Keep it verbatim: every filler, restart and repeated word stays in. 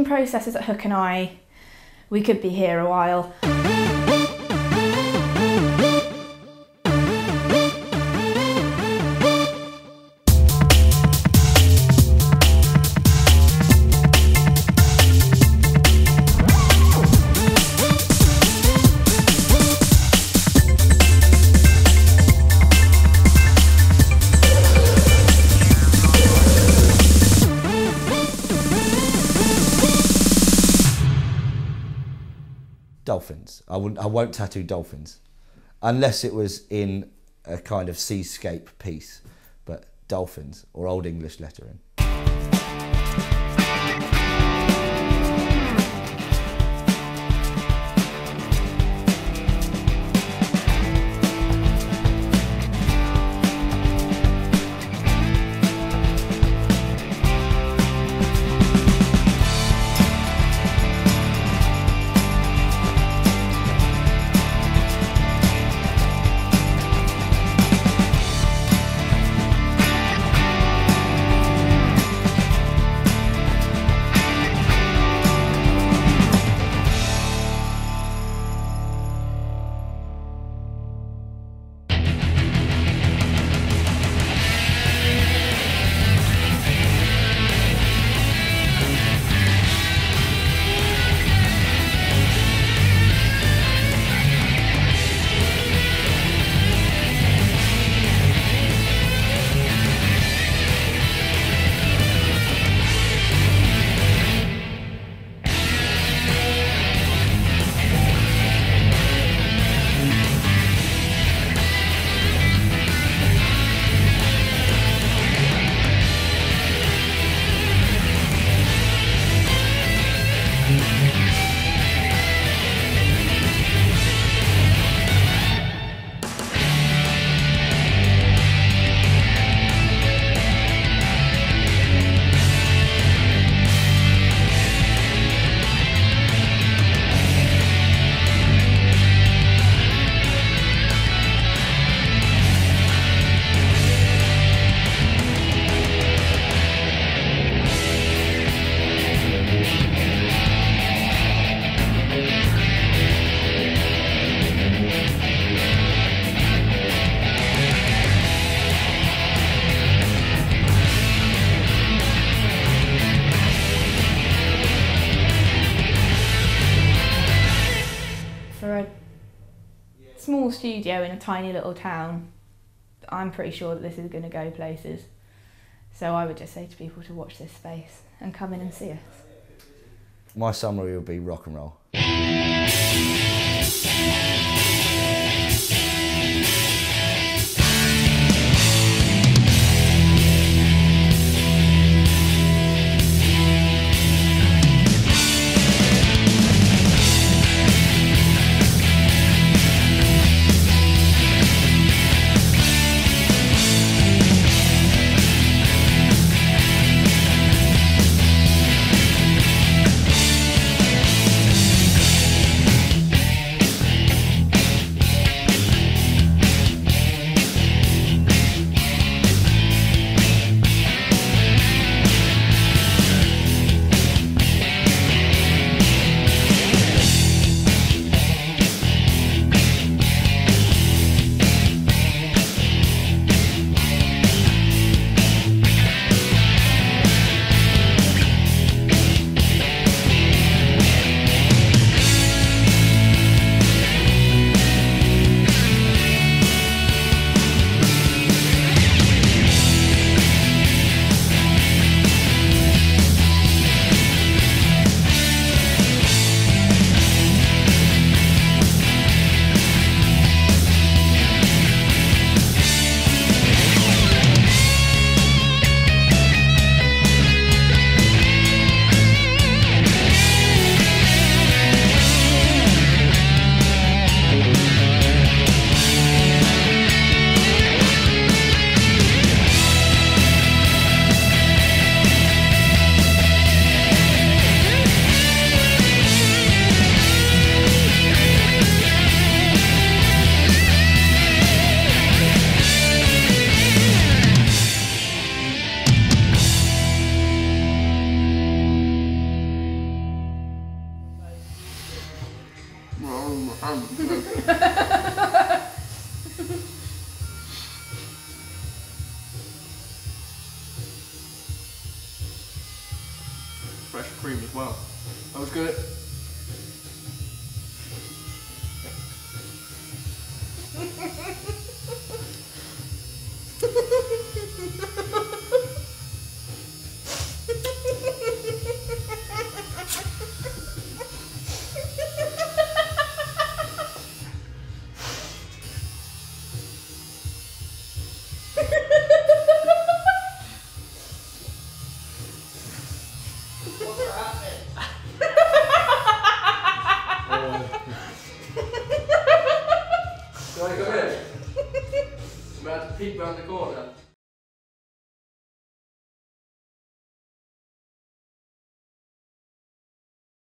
finishing processes at Hook and Eye, we could be here a while. Dolphins. I wouldn't. I won't tattoo dolphins, unless it was in a kind of seascape piece. But dolphins or Old English lettering. For a small studio in a tiny little town, I'm pretty sure that this is going to go places. So I would just say to people to watch this space and come in and see us. My summary would be rock and roll. environment. Fresh cream as well. That was good. Can I come in? I'm about to peek round the corner.